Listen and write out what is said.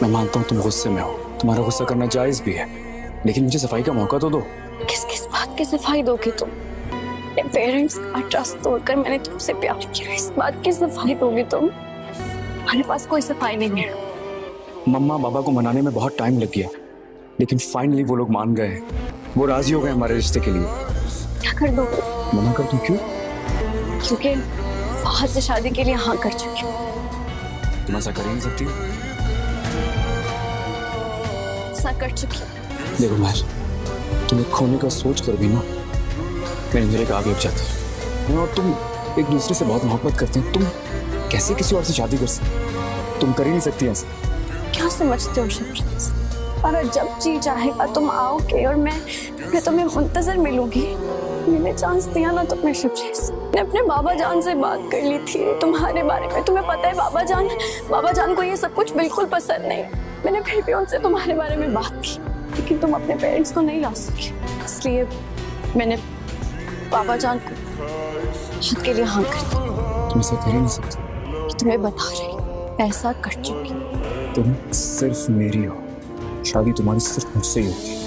मैं मानता हूँ तुम गुस्से में हो, तुम्हारा गुस्सा करना जायज भी है, लेकिन मुझे सफाई का मौका तो दो। किस किस बात की सफाई दोगे तुम? अपने पेरेंट्स का ट्रस्ट तोड़कर मैंने तुमसे प्यार किया, इस बात की सफाई दोगे तुम? हमारे पास कोई सफाई नहीं है। मम्मा पापा को मनाने में बहुत टाइम लग गया, लेकिन फाइनली वो लोग मान गए, वो राजी हो गए हमारे रिश्ते के लिए। क्या कर दो? मना कर दूं? क्यों? क्योंकि फहद से शादी के लिए हाँ कर चुकी हूँ। तुम ऐसा कर ही नहीं सकती। ऐसा कर चुकी हूँ। देखो महर, तुम्हें खोने का सोच कर भी ना मेरे आग लग जाती है। और तुम एक दूसरे से बहुत मोहब्बत करते हैं, तुम कैसे किसी और से शादी कर सकते? तुम कर ही नहीं सकती ऐसा। क्या समझते हो शबरीज? और जब जी चाहेगा तुम आओगे और मैं तुम्हें मुंतजर मिलूंगी। मैंने चांस दिया ना तुम्हें शबरीज। मैंने अपने बाबा जान से बात कर ली थी तुम्हारे बारे में। तुम्हें पता है बाबा जान को ये सब कुछ बिल्कुल पसंद नहीं। मैंने फिर भी उनसे तुम्हारे बारे में बात की, लेकिन तुम अपने पेरेंट्स को नहीं ला सकी, इसलिए मैंने बाबा जान को हद के लिए हाँ कर दी। तुम ऐसा कर ही नहीं सकती। तुम्हें बता रही, ऐसा कर चुकी। तुम सिर्फ मेरी हो, शादी तुम्हारी सिर्फ मुझसे ही होगी।